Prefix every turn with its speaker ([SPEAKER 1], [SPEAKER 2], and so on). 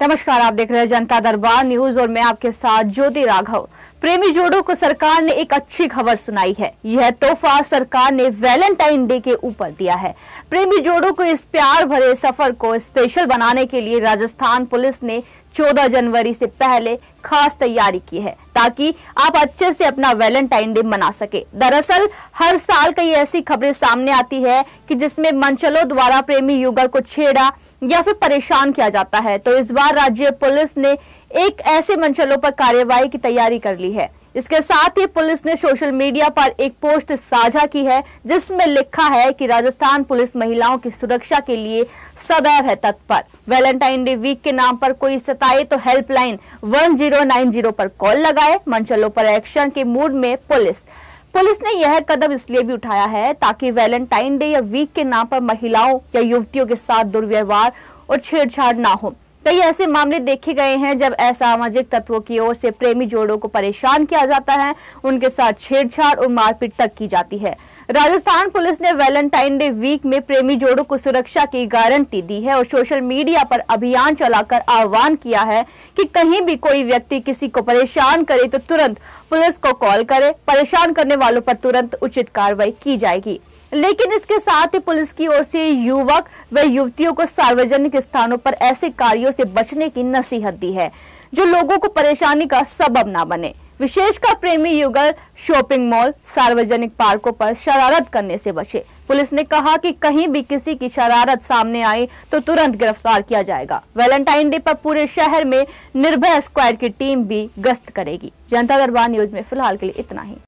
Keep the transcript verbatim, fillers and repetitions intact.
[SPEAKER 1] नमस्कार, आप देख रहे हैं जनता दरबार न्यूज और मैं आपके साथ ज्योति राघव। प्रेमी जोड़ों को सरकार ने एक अच्छी खबर सुनाई है। यह तोहफा सरकार ने वैलेंटाइन डे के ऊपर दिया है। प्रेमी जोड़ों को इस प्यार भरे सफर को स्पेशल बनाने के लिए राजस्थान पुलिस ने चौदह जनवरी से पहले खास तैयारी की है ताकि आप अच्छे से अपना वैलेंटाइन डे मना सके। दरअसल हर साल कई ऐसी खबरें सामने आती है कि जिसमें मंचलों द्वारा प्रेमी युगल को छेड़ा या फिर परेशान किया जाता है, तो इस बार राज्य पुलिस ने एक ऐसे मंचलों पर कार्यवाही की तैयारी कर ली है। इसके साथ ही पुलिस ने सोशल मीडिया पर एक पोस्ट साझा की है जिसमें लिखा है कि राजस्थान पुलिस महिलाओं की सुरक्षा के लिए सदैव है तत्पर। वैलेंटाइन डे वीक के नाम पर कोई सताए तो helpline one zero nine zero पर कॉल लगाए। मंचलों पर एक्शन के मूड में पुलिस पुलिस ने यह कदम इसलिए भी उठाया है ताकि वैलेंटाइन डे या वीक के नाम पर महिलाओं या युवतियों के साथ दुर्व्यवहार और छेड़छाड़ ना हो। कई ऐसे मामले देखे गए हैं जब असामाजिक तत्वों की ओर से प्रेमी जोड़ों को परेशान किया जाता है, उनके साथ छेड़छाड़ और मारपीट तक की जाती है। राजस्थान पुलिस ने वैलेंटाइन डे वीक में प्रेमी जोड़ों को सुरक्षा की गारंटी दी है और सोशल मीडिया पर अभियान चलाकर आह्वान किया है कि कहीं भी कोई व्यक्ति किसी को परेशान करे तो तुरंत पुलिस को कॉल करे। परेशान करने वालों पर तुरंत उचित कार्रवाई की जाएगी। लेकिन इसके साथ ही पुलिस की ओर से युवक व युवतियों को सार्वजनिक स्थानों पर ऐसे कार्यों से बचने की नसीहत दी है जो लोगों को परेशानी का सबब ना बने। विशेषकर प्रेमी युगल शॉपिंग मॉल, सार्वजनिक पार्कों पर शरारत करने से बचे। पुलिस ने कहा कि कहीं भी किसी की शरारत सामने आई तो तुरंत गिरफ्तार किया जाएगा। वैलेंटाइन डे पर पूरे शहर में निर्भया स्क्वाड की टीम भी गश्त करेगी। जनता दरबार न्यूज में फिलहाल के लिए इतना ही।